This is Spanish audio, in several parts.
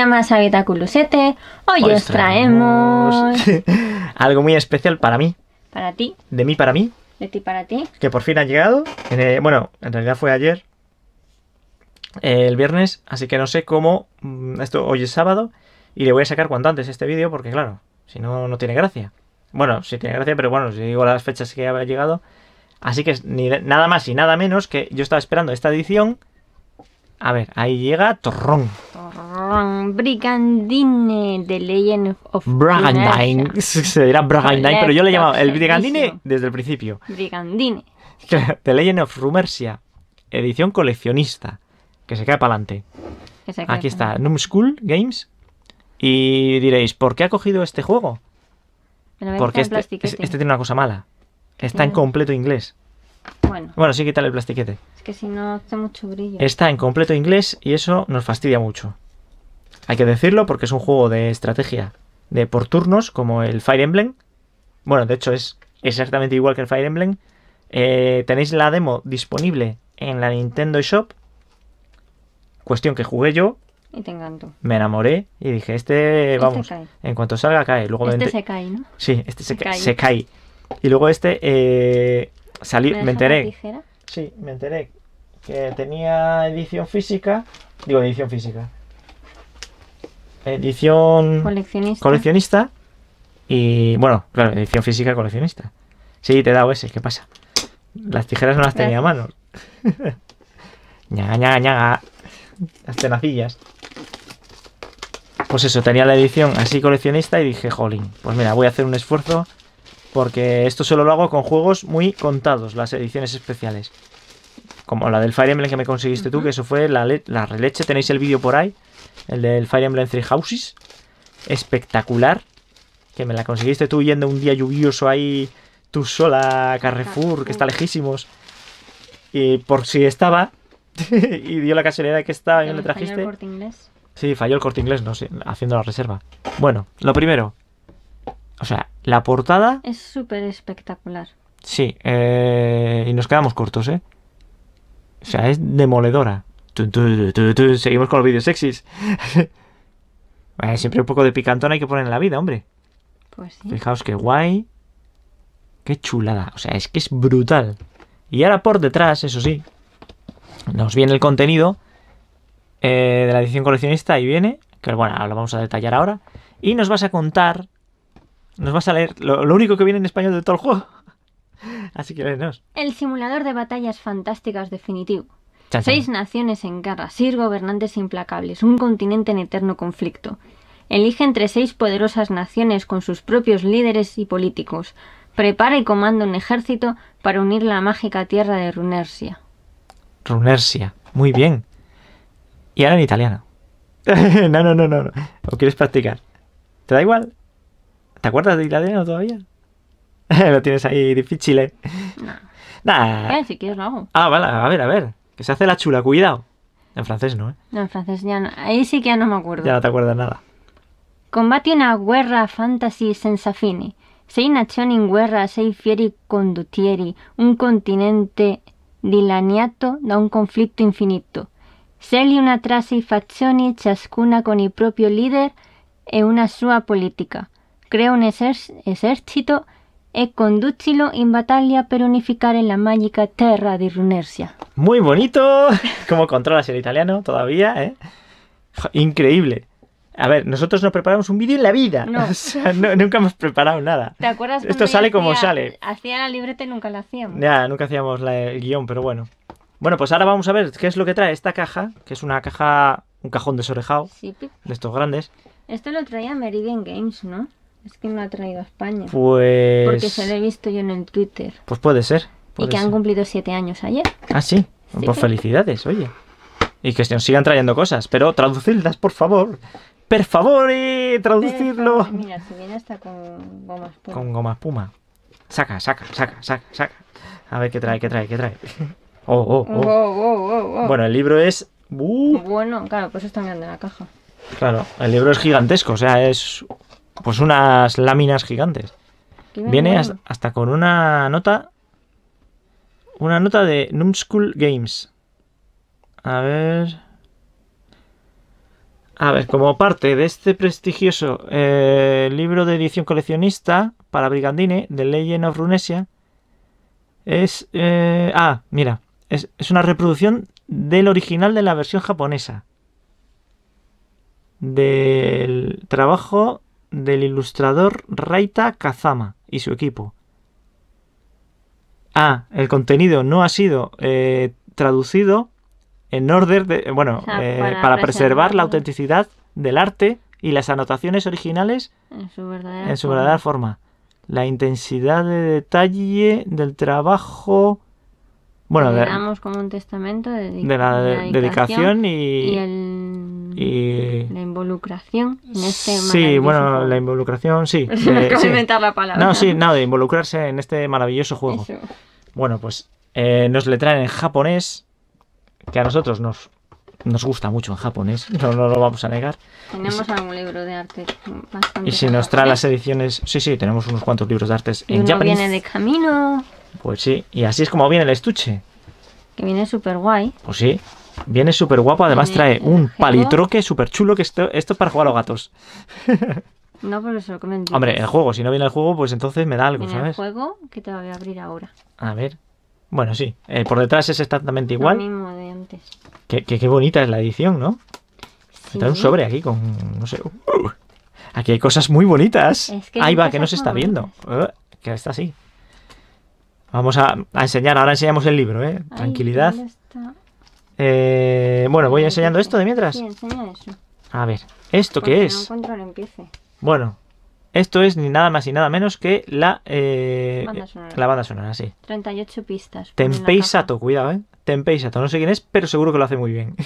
llamas Habitáculo 7. Hoy os traemos... algo muy especial para mí. Para ti. De mí para mí. De ti para ti. Que por fin ha llegado. Bueno, en realidad fue ayer. El viernes. Así que no sé cómo... Esto hoy es sábado. Y le voy a sacar cuanto antes este vídeo. Porque claro, si no, no tiene gracia. Bueno, sí tiene gracia, pero bueno, si digo las fechas que había llegado... Así que nada más y nada menos que yo estaba esperando esta edición. A ver, ahí llega Torrón. Brigandine de Legend of Brigandine. Se dirá Brigandine, pero yo le he llamado el Brigandine desde el principio. Brigandine. The Legend of Rumersia. Edición coleccionista. Que se cae para adelante. Aquí está, Numskull Games. Y diréis, ¿por qué ha cogido este juego? Porque este tiene una cosa mala. Está en completo inglés. Bueno, sí, quítale el plastiquete. Es que si no hace mucho brillo. Está en completo inglés y eso nos fastidia mucho. Hay que decirlo porque es un juego de estrategia de por turnos, como el Fire Emblem. Bueno, de hecho es exactamente igual que el Fire Emblem. Tenéis la demo disponible en la Nintendo Shop. Cuestión que jugué yo. Y te encantó. Me enamoré y dije, vamos, cae. En cuanto salga cae. Luego se cae, ¿no? Sí, se cae. Y luego salí, me enteré. Sí, me enteré que tenía edición física. Digo, edición física. Edición coleccionista. Y bueno, claro, edición física coleccionista. Sí, te he dado ese, ¿qué pasa? Las tijeras no las tenía a mano. ñaga, ñaga, ñaga. Las tenacillas. Pues eso, tenía la edición así coleccionista y dije, jolín, pues mira, voy a hacer un esfuerzo. Porque esto solo lo hago con juegos muy contados, las ediciones especiales. Como la del Fire Emblem que me conseguiste tú, que eso fue la releche. Tenéis el vídeo por ahí. El del Fire Emblem Three Houses. Espectacular. Que me la conseguiste tú yendo un día lluvioso ahí, tú sola a Carrefour, que está lejísimos. Y por si estaba. Y dio la casualidad de que estaba y me lo trajiste. ¿Falló el Corte Inglés? Sí, falló el Corte Inglés, no sé, haciendo la reserva. Bueno, lo primero. O sea, la portada... Es súper espectacular. Sí, y nos quedamos cortos, ¿eh? O sea, es demoledora. Seguimos con los vídeos sexys. Siempre un poco de picantón hay que poner en la vida, hombre. Pues sí. Fijaos qué guay. Qué chulada. O sea, es que es brutal. Y ahora por detrás, eso sí, nos viene el contenido de la edición coleccionista. Ahí viene, que bueno, lo vamos a detallar ahora. Y nos vas a contar... Nos vas a leer lo único que viene en español de todo el juego. Así que léenos. El simulador de batallas fantásticas definitivo. Chan, chan. 6 naciones en guerra, 6 gobernantes implacables, un continente en eterno conflicto. Elige entre 6 poderosas naciones con sus propios líderes y políticos. Prepara y comanda un ejército para unir la mágica tierra de Runersia. Runersia, muy bien. Y ahora en italiano. No. ¿O quieres practicar? ¿Te da igual? ¿Te acuerdas de italiano todavía? Lo tienes ahí difícil, ¿eh? No. Nah. Si quieres lo hago. Ah, vale, a ver. Que se hace la chula, cuidado. En francés no, ¿eh? No, en francés ya no. Ahí sí que ya no me acuerdo. Ya no te acuerdas nada. Combate una guerra fantasy senza fine. 6 nazioni in guerra, 6 fieri condottieri, un continente dilaniato da un conflitto infinito. Scegli una tra 6 fazioni, ciascuna con il proprio leader e una sua politica. Crea un esercito e conducilo in battaglia per unificare la magica terra di Runersia. Muy bonito. ¿Cómo controlas el italiano todavía, eh? Increíble. A ver, nosotros no preparamos un vídeo en la vida. No. O sea, nunca hemos preparado nada. ¿Te acuerdas? Esto sale como sale. Hacía la libreta y nunca la hacíamos. Ya, nunca hacíamos el guión, pero bueno. Bueno, pues ahora vamos a ver qué es lo que trae esta caja, que es una caja, un cajón desorejado, Sí, de estos grandes. Esto lo traía Meridian Games, ¿no? Es que no lo ha traído a España. Pues... Porque se lo he visto yo en el Twitter. Pues puede ser. Y que han cumplido 7 años ayer. Ah, sí. Sí. Pues felicidades, oye. Y que nos sigan trayendo cosas, pero traducirlas, por favor. Per favore, traducirlo. Mira, si viene hasta con goma espuma. Con goma espuma. Saca. A ver qué trae. Oh. Bueno, el libro es... Bueno, claro, pues está grande la caja. Claro, el libro es gigantesco, o sea, es... Pues unas láminas gigantes. Viene hasta con una nota... Una nota de Numskull Games. A ver... A ver, como parte de este prestigioso libro de edición coleccionista para Brigandine, de Legend of Runesia, es... mira, es una reproducción del original de la versión japonesa. Del trabajo del ilustrador Raita Kazama y su equipo. El contenido no ha sido traducido en orden de, bueno, O sea, para preservar la preservarlo. autenticidad del arte y las anotaciones originales En su verdadera en su verdadera forma. La intensidad de detalle del trabajo, bueno, Le de damos como un testamento de la dedicación y la involucración en este sí, maravilloso bueno, juego. la involucración, sí. Me acabo sí. de inventar la palabra. No, sí, no, de involucrarse en este maravilloso juego. Eso. Bueno, pues nos le traen en japonés, que a nosotros nos gusta mucho en japonés, no lo vamos a negar. Tenemos algún libro de arte bastante. Y si nos trae las ediciones, sí, tenemos unos cuantos libros de artes y en uno japonés. viene de camino, Pues sí, y así es como viene el estuche. que viene súper guay. Pues sí, viene súper guapo, además Viene trae un el juego. palitroque súper chulo, que esto es para jugar a los gatos. No, por eso lo comen. Hombre, el juego, si no viene el juego, pues entonces me da algo, Viene el ¿sabes? juego que te voy a abrir ahora. A ver. Bueno, sí, por detrás es exactamente Lo igual. mismo de antes. Qué bonita es la edición, ¿no? Sí. Trae un sobre aquí con, no sé... Aquí hay cosas muy bonitas. Es que Ahí hay va, cosas que no se está muy viendo. Que está así. Vamos a enseñar, ahora enseñamos el libro, ¿eh? Ay, Tranquilidad. ¿dónde está? Bueno, voy enseñando esto de mientras. Sí, enseña eso. A ver, ¿esto Porque qué no es? encuentro el empiece. Bueno, esto es ni nada más ni nada menos que la Banda sonora. la banda sonora, sí. 38 pistas. pone en la Tenpei caja. Sato, cuidado, ¿eh? Tenpei Sato, no sé quién es, pero seguro que lo hace muy bien.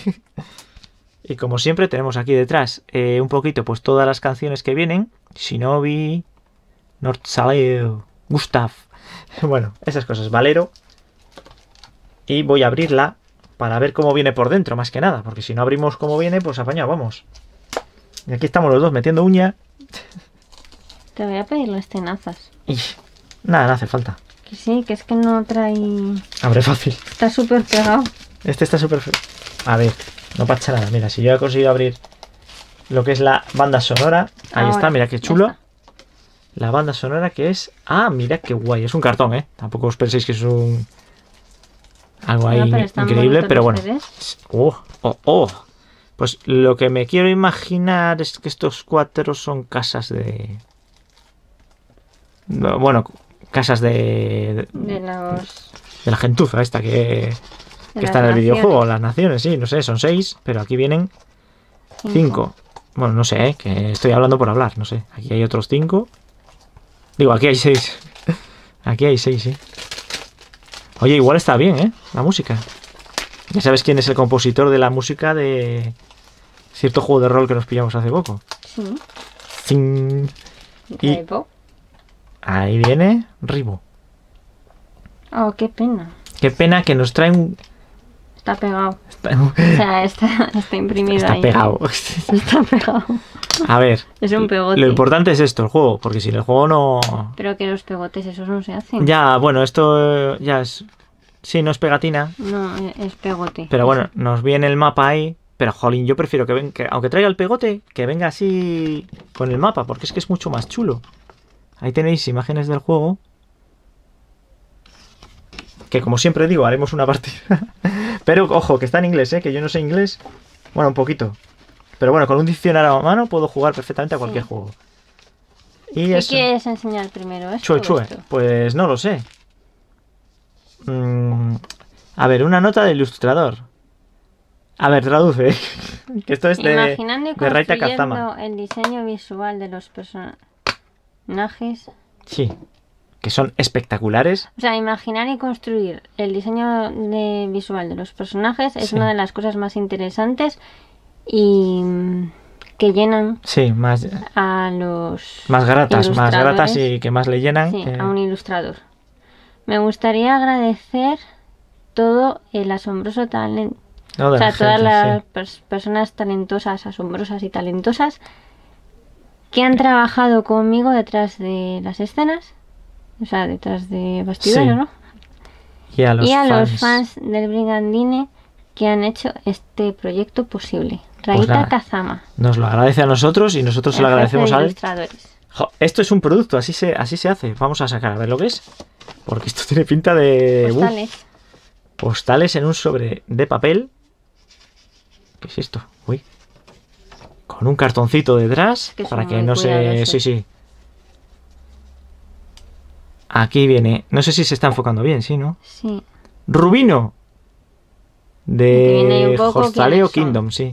Y como siempre tenemos aquí detrás un poquito pues todas las canciones que vienen. Shinobi, Nordsaleo, Gustav. Bueno, esas cosas. Valero. Y voy a abrirla para ver cómo viene por dentro, más que nada. Porque si no abrimos cómo viene, pues apañado, vamos. Y aquí estamos los dos metiendo uña. Te voy a pedir las tenazas. Y nada, no hace falta. Que sí, que es que no trae... Abre fácil. Está súper pegado. Este está súper feo. A ver, no pasa nada. Mira, si yo he conseguido abrir lo que es la banda sonora. Ahí Ahora, está, mira qué ya chulo. está. La banda sonora que es... mira qué guay. Es un cartón, ¿eh? Tampoco os penséis que es un... algo ahí No, pero están increíble, bonitos pero los bueno. CDs. Pues lo que me quiero imaginar es que estos cuatro son casas de... Bueno, casas de De la gentuza esta que las está en el naciones. videojuego. Las naciones, sí, no sé, son 6, pero aquí vienen 5. Bueno, no sé, que estoy hablando por hablar, no sé. Aquí hay otros 5. Digo, aquí hay 6. Aquí hay 6, sí. Oye, igual está bien, ¿eh? La música. Ya sabes quién es el compositor de la música de cierto juego de rol que nos pillamos hace poco. Sí. ¡Zing! Y Rebo. ahí viene Ribo. Oh, qué pena. Qué pena que nos trae un... Está pegado. O sea, está imprimido Está ahí. pegado. Está pegado. A ver, Es un pegote. lo importante es esto, el juego, porque sin el juego no... Pero que los pegotes esos no se hacen. Ya, bueno, esto ya es... Sí, no es pegatina, No, es pegote. pero bueno, nos viene el mapa ahí. Pero, jolín, yo prefiero que aunque traiga el pegote, que venga así con el mapa, porque es que es mucho más chulo. Ahí tenéis imágenes del juego. Que como siempre digo, haremos una partida. Pero, ojo, que está en inglés, que yo no sé inglés. Bueno, un poquito. Pero bueno, con un diccionario a mano puedo jugar perfectamente a cualquier juego. Y ¿Qué eso. quieres enseñar primero? ¿Esto Chue, o chue. esto? Pues no lo sé. A ver, una nota del ilustrador. A ver, traduce. Que esto es Imaginando y de Raita construyendo Kazama. el diseño visual de los personajes. Sí. Que son espectaculares. O sea, imaginar y construir el diseño visual de los personajes es Sí. una de las cosas más interesantes y que llenan Sí, más a los gratas ilustradores. y que más le llenan. Sí, a un ilustrador. Me gustaría agradecer todo el asombroso talento. No, de O sea, la todas gente, las sí. personas talentosas, asombrosas y talentosas que han trabajado conmigo detrás de las escenas. O sea, detrás de bastidores, Sí. ¿no? Y a los Y a fans. los fans del Brigandine que han hecho este proyecto posible. Raita nada. Kazama. Nos lo agradece a nosotros y nosotros se lo El jefe agradecemos de a él. ilustradores. Jo, esto es un producto, así se hace. Vamos a sacar, a ver lo que es. Porque esto tiene pinta de... Postales. Postales en un sobre de papel. ¿Qué es esto? Uy. Con un cartoncito detrás. Que son para que muy no se... cuidadosos. Sí, sí. Aquí viene... No sé si se está enfocando bien, ¿sí, no? Sí. Rubino. Aquí viene un De poco Hostaleo quiénes son. Kingdom, sí.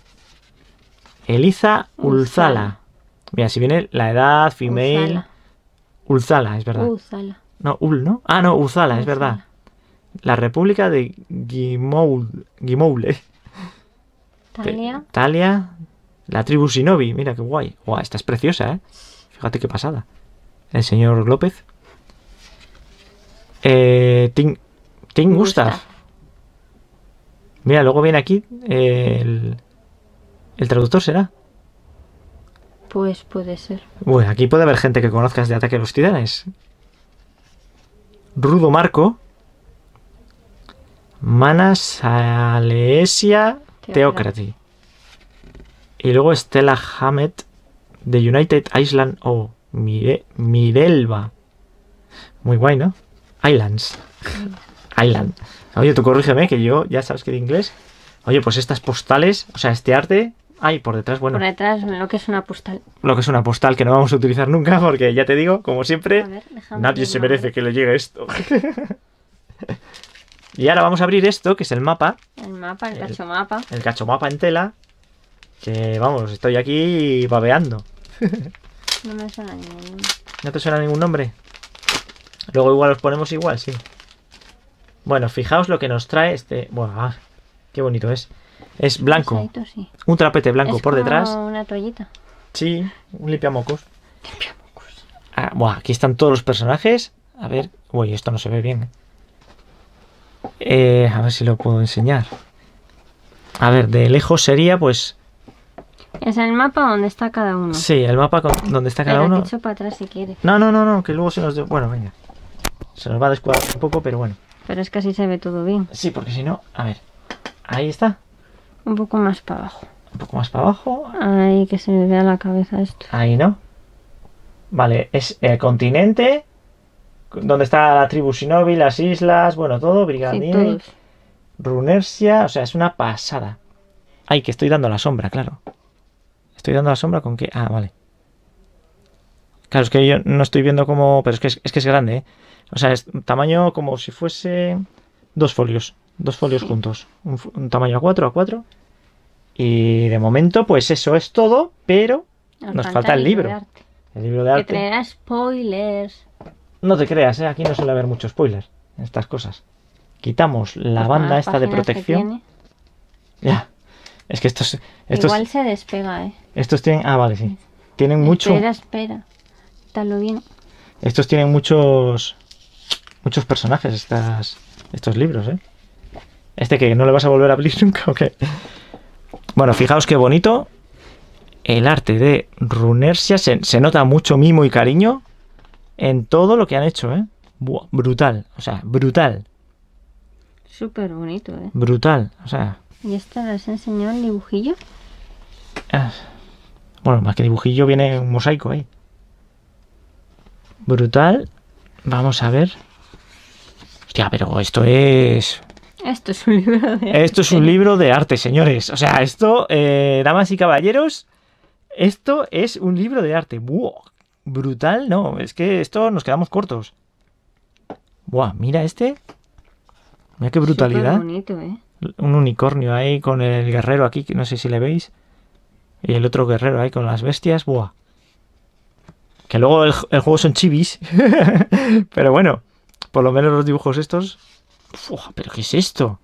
Eliza Ulzala. Mira, si viene la edad, female... Ulzala, es verdad. Uzala. No, ¿no? Ah, no, Uzala, es Uzala. verdad. La República de Gimoule. Talia. Talia. La tribu Shinobi. Mira qué guay. Guau, esta es preciosa, ¿eh? Fíjate qué pasada. El señor López. Tim Gustav. Mira, luego viene aquí el traductor, ¿será? Pues puede ser. Bueno, aquí puede haber gente que conozcas de Ataque a los Titanes. Rudo Marco. Manas Alesia Theocracy. Y luego Stella Hammett de United Island o Mirelva. Muy guay, ¿no? Islands. Island. Oye, tú corrígeme, que yo ya sabes que de inglés. Oye, pues estas postales, o sea, este arte... Ay, por detrás, bueno, Por detrás lo que es una postal. lo que es una postal que no vamos a utilizar nunca, porque ya te digo, como siempre, A ver, déjame nadie ver se el merece nombre. que le llegue esto. Y ahora vamos a abrir esto, que es el mapa, El mapa, el cachomapa. el cachomapa en tela, que vamos, estoy aquí babeando. No me suena ningún. ¿No te suena ningún nombre? Luego igual los ponemos igual, sí. Bueno, fijaos lo que nos trae este... Bueno, qué bonito es. Es blanco, Pesadito, sí. un trapete blanco Es por como detrás. una toallita. Sí, un limpiamocos. Aquí están todos los personajes. A ver, uy, esto no se ve bien. A ver si lo puedo enseñar. A ver, de lejos sería, pues, Es el mapa donde está cada uno. sí, el mapa donde está cada Pero uno. te echo para atrás si quieres. No, que luego se nos... Bueno, venga. Se nos va a descuadrar un poco, pero bueno. Pero es que así se ve todo bien. Sí, porque si no, a ver. Ahí está. Un poco más para abajo. Un poco más para abajo. Ay, que se me vea la cabeza esto. Ahí, ¿no? Vale, es el continente, donde está la tribu Shinobi, las islas, bueno, todo, Sí, Brigandine, todos. Runersia, o sea, es una pasada. Ay, que estoy dando la sombra, claro. Estoy dando la sombra con qué... Ah, vale. Claro, es que yo no estoy viendo cómo... Pero es que es grande, ¿eh? O sea, es tamaño como si fuese dos folios. Dos folios Sí. juntos. Un tamaño A4. Y de momento, pues eso es todo, pero nos falta el libro. de arte. el libro de Que arte. traerá spoilers. No te creas, ¿eh? Aquí no suele haber mucho spoiler en estas cosas. Quitamos la Pues banda con las esta de páginas que protección. tiene. Ya. Es que estos Igual se despega, ¿eh? estos tienen... Ah, vale, sí. Tienen mucho... Espera. Quítalo bien. Estos tienen muchos personajes, estos libros, ¿eh? Este que no le vas a volver a abrir nunca, ¿o qué? Bueno, fijaos qué bonito. El arte de Runersia. Se nota mucho mimo y cariño en todo lo que han hecho, ¿eh? Buah, brutal. O sea, brutal. Súper bonito, ¿eh? Brutal. O sea... ¿Y esta les enseñó el dibujillo? Bueno, más que dibujillo viene un mosaico ahí. Brutal. Vamos a ver. Hostia, pero esto es... Esto es un libro de Esto es un libro de arte, señores. O sea, esto, damas y caballeros, esto es un libro de arte. ¡Buah! Brutal, no. Es que esto nos quedamos cortos. ¡Buah! Mira este. Mira qué brutalidad. Súper bonito, ¿eh? Un unicornio ahí con el guerrero aquí, que no sé si le veis. Y el otro guerrero ahí con las bestias. ¡Buah! Que luego el juego son chivis. Pero bueno, por lo menos los dibujos estos... Uf, ¿pero qué es esto?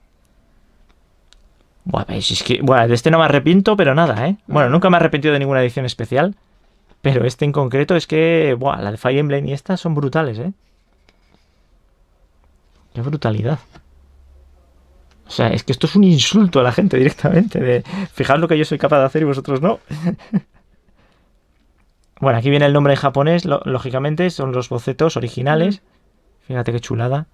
Buah, es que, bueno, de este no me arrepiento, pero nada, ¿eh? Bueno, nunca me he arrepentido de ninguna edición especial. Pero este en concreto es que... Buah, la de Fire Emblem y estas son brutales, ¿eh? Qué brutalidad. O sea, es que esto es un insulto a la gente directamente. Fijaos lo que yo soy capaz de hacer y vosotros no. Bueno, aquí viene el nombre en japonés, lógicamente, son los bocetos originales. Fíjate qué chulada.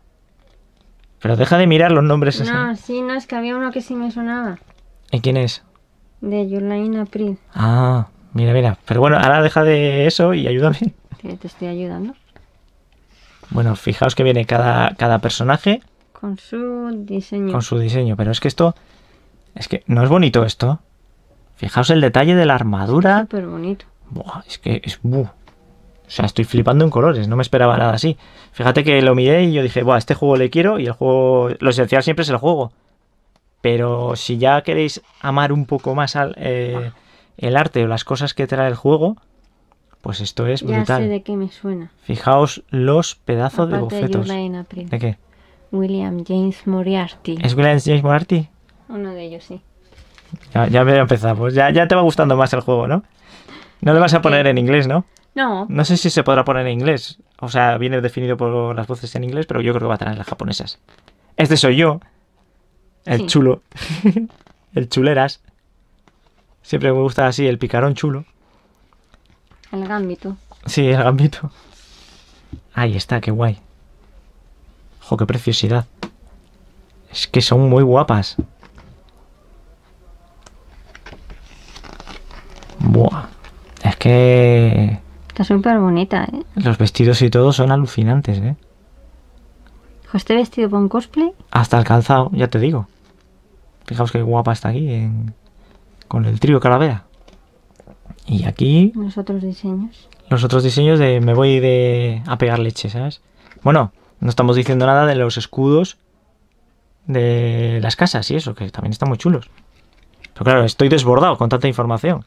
Pero deja de mirar los nombres. No, sí, no, es que había uno que sí me sonaba. ¿Y quién es? De Yulain April. Ah, mira, mira. Pero bueno, ahora deja de eso y ayúdame. Que te estoy ayudando. Bueno, fijaos que viene cada personaje Con su diseño. con su diseño. Pero es que esto... Es que no es bonito esto. Fijaos el detalle de la armadura. Súper bonito. Buah, es que es... O sea, estoy flipando en colores. No me esperaba nada así. Fíjate que lo miré y yo dije, buah, este juego le quiero y el juego... Lo esencial siempre es el juego. Pero si ya queréis amar un poco más el arte o las cosas que trae el juego, pues esto es Ya brutal. sé de qué me suena. Fijaos los pedazos de Aparte de bocetos. Yulain April. ¿De qué? William James Moriarty. ¿Es William James Moriarty? Uno de ellos, sí. Ya empezamos. Ya te va gustando más el juego, ¿no? No le vas a poner en inglés, ¿no? No, No sé si se podrá poner en inglés. O sea, viene definido por las voces en inglés, pero yo creo que va a traer las japonesas. Este soy yo. El Sí. chulo. El chuleras. Siempre me gusta así, el picarón chulo. el Gambito. Sí, el gambito. Ahí está, qué guay. Jo, qué preciosidad. Es que son muy guapas. Buah. Es que Está súper bonita, ¿eh? los vestidos y todo son alucinantes, ¿eh? Hijo, este vestido para un cosplay. Hasta el calzado, ya te digo. Fijaos qué guapa está aquí con el trío calavera. Y aquí Los otros diseños. los otros diseños de me voy a pegar leche, ¿sabes? Bueno, no estamos diciendo nada de los escudos de las casas y eso, que también están muy chulos. Pero claro, estoy desbordado con tanta información.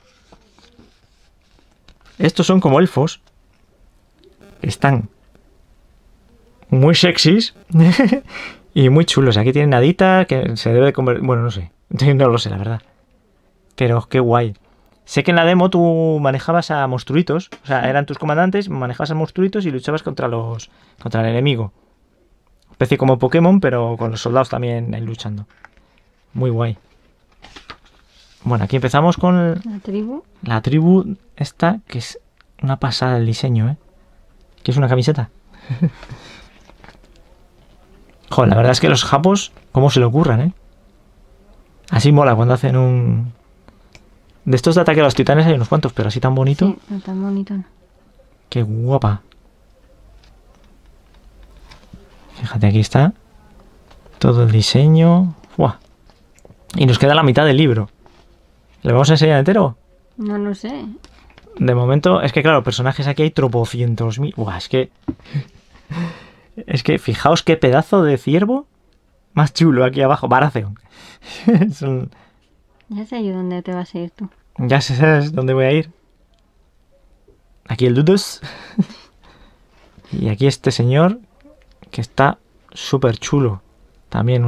Estos son como elfos. Están muy sexys y muy chulos. Aquí tienen nadita que se debe de convertir... Bueno, no sé. No lo sé, la verdad. Pero qué guay. Sé que en la demo tú manejabas a monstruitos. O sea, eran tus comandantes, manejabas a monstruitos y luchabas contra el enemigo. Especie como Pokémon, pero con los soldados también ahí luchando. Muy guay. Bueno, aquí empezamos con La tribu. la tribu esta, que es una pasada el diseño, ¿eh? Que es una camiseta. Joder, la verdad es que los japos, ¿cómo se le ocurran, eh? Así mola cuando hacen un... De estos de ataque a los titanes hay unos cuantos, pero así tan bonito. Sí, no tan bonito, no. Qué guapa. Fíjate, aquí está. Todo el diseño. ¡Buah! Y nos queda la mitad del libro. ¿Le vamos a enseñar entero? No lo sé. De momento, es que claro, personajes aquí hay tropocientos mil. Buah, es que... Es que fijaos qué pedazo de ciervo más chulo aquí abajo. Baratheon. Son... Ya sé yo dónde te vas a ir tú. Ya sabes dónde voy a ir. Aquí el Dudos. Y aquí este señor que está súper chulo. También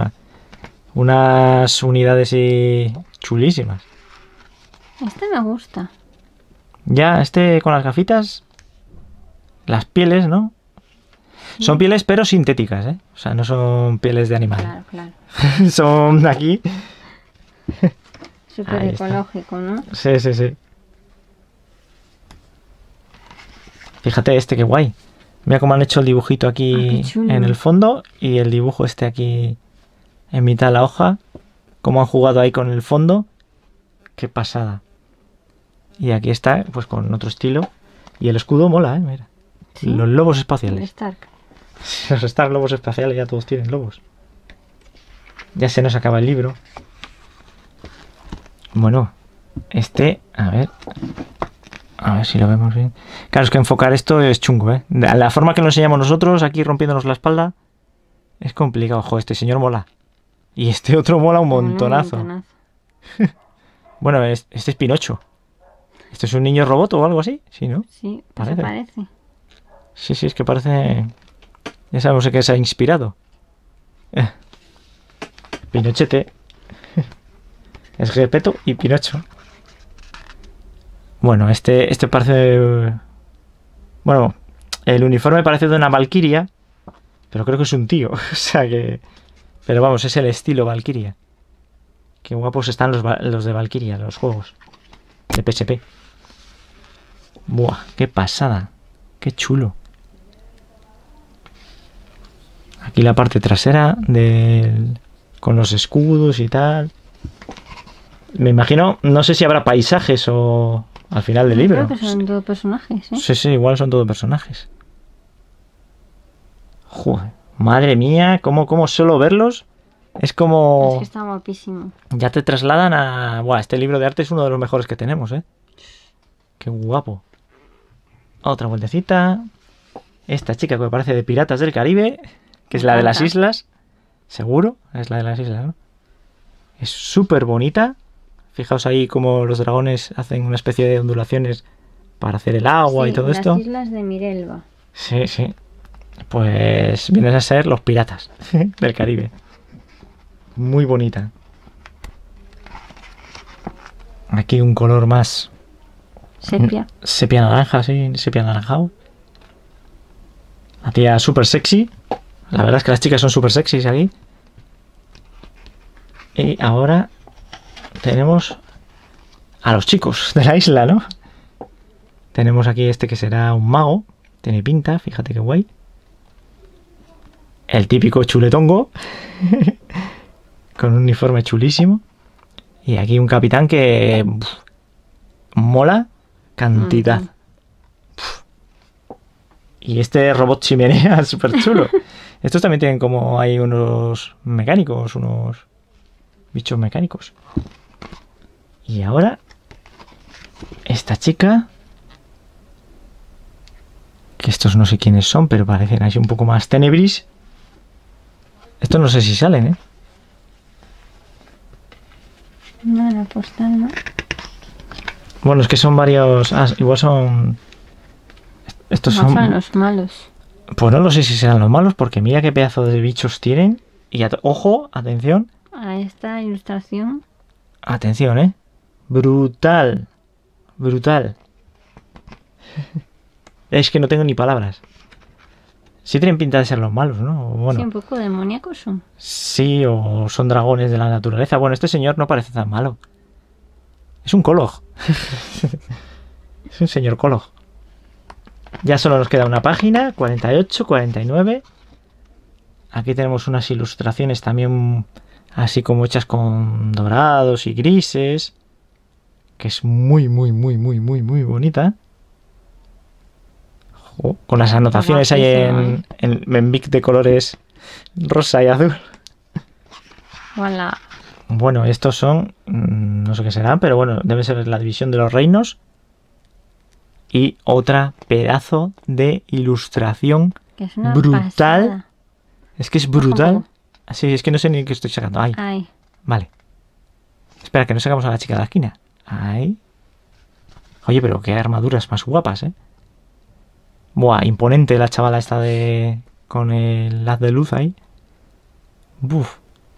unas unidades y chulísimas. Este me gusta. Ya, este con las gafitas. Las pieles, ¿no? Son pieles pero sintéticas, ¿eh? O sea, no son pieles de animal. Claro, claro. Son aquí. Súper Ahí está. ecológico, ¿no? Sí, sí, sí. Fíjate este, qué guay. Mira cómo han hecho el dibujito Ah, aquí qué chulo. en el fondo y el dibujo este aquí en mitad de la hoja. Cómo han jugado ahí con el fondo. Qué pasada. Y aquí está, pues con otro estilo. Y el escudo mola, Mira. Sí. Los lobos El espaciales. Stark. Los Star lobos espaciales ya todos tienen lobos. Ya se nos acaba el libro. Bueno, este, a ver si lo vemos bien. Claro, es que enfocar esto es chungo, ¿eh? La forma que lo enseñamos nosotros, aquí rompiéndonos la espalda, es complicado. Ojo, este señor mola. Y este otro mola un montonazo. Un montonazo. Bueno, este es Pinocho. ¿Este es un niño robot o algo así? Sí, ¿no? Sí, pues se Parece. parece. Sí, sí, es que parece... Ya sabemos en qué se ha inspirado. Pinochete. Es Gepetto y Pinocho. Bueno, este parece... Bueno, el uniforme parece de una valquiria, pero creo que es un tío. O sea que... Pero vamos, es el estilo valquiria. Qué guapos están los de Valkyria, los juegos de PSP. Buah, qué pasada. Qué chulo. Aquí la parte trasera con los escudos y tal. Me imagino, no sé si habrá paisajes o al final del libro. Creo que son todos personajes, ¿eh? Sí, igual son todos personajes. Joder, madre mía, cómo solo verlos es como... Es que está guapísimo. Ya te trasladan a... Buah, este libro de arte es uno de los mejores que tenemos, ¿eh? Qué guapo. Otra vueltecita. Esta chica que me parece de Piratas del Caribe, que es la de las islas. Seguro, es la de las islas, ¿no? Es súper bonita. Fijaos ahí cómo los dragones hacen una especie de ondulaciones para hacer el agua y todo esto. Las islas de Mirelva. Sí. Pues vienen a ser los piratas del Caribe. Muy bonita. Aquí un color más... Sepia. Sepia naranja, sí, sepia anaranjado. La tía súper sexy. La verdad es que las chicas son súper sexys aquí. Y ahora tenemos a los chicos de la isla, ¿no? Tenemos aquí este que será un mago. Tiene pinta, fíjate qué guay. El típico chuletongo. Con un uniforme chulísimo. Y aquí un capitán que... mola cantidad. Y este robot chimenea súper chulo. Estos también tienen como hay unos mecánicos, unos bichos mecánicos. Y ahora esta chica, que estos no sé quiénes son, pero parecen así un poco más tenebris. Estos no sé si salen, ¿eh? No, la postal, ¿no? Bueno, es que son varios... Ah, igual son... Estos No, son... son los malos. Pues no lo sé si serán los malos, porque mira qué pedazo de bichos tienen. Y ojo, atención. A esta ilustración. Atención, ¿eh? Brutal. Brutal. Es que no tengo ni palabras. Sí tienen pinta de ser los malos, ¿no? Bueno, Sí, un poco demoníacos son. sí, o son dragones de la naturaleza. Bueno, este señor no parece tan malo. Es un Kolog. Es un señor Kolog. Ya solo nos queda una página, 48, 49. Aquí tenemos unas ilustraciones también así como hechas con dorados y grises. Que es muy bonita. Con las anotaciones ahí en mix de colores rosa y azul. Hola. Bueno, estos son, no sé qué serán, pero bueno, debe ser la división de los reinos. Y otra pedazo de ilustración Que es una brutal. pasada. Es que es brutal. Ojo. Sí, es que no sé ni qué estoy sacando. Ahí, Ay, vale. Espera, que no sacamos a la chica de la esquina. Ahí. Oye, pero qué armaduras más guapas, ¿eh? Buah, imponente la chavala esta de... con el haz de luz ahí. Buf.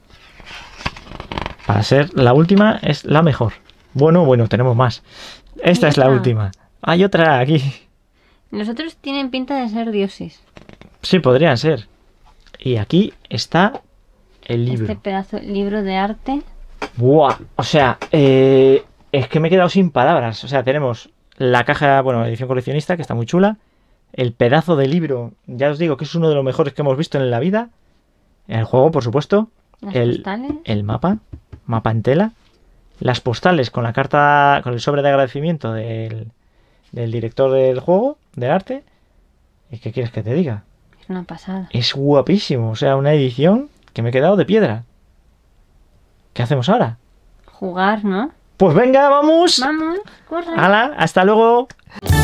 Para ser la última es la mejor. Bueno, tenemos más. Esta es la otra. última. Hay otra aquí. los otros tienen pinta de ser dioses. Sí, podrían ser. Y aquí está el libro. Este pedazo libro de arte. Buah, o sea, es que me he quedado sin palabras. O sea, tenemos la caja, bueno, edición coleccionista, que está muy chula. El pedazo de libro, ya os digo que es uno de los mejores que hemos visto en la vida. El juego, por supuesto. Las El postales. mapa en tela. Las postales con la carta, con el sobre de agradecimiento del director del juego, del arte. ¿Y qué quieres que te diga? Es una pasada. Es guapísimo, o sea, una edición que me he quedado de piedra. ¿Qué hacemos ahora? Jugar, ¿no? Pues venga, vamos. Vamos, corre. ¡Hala! ¡Hasta luego!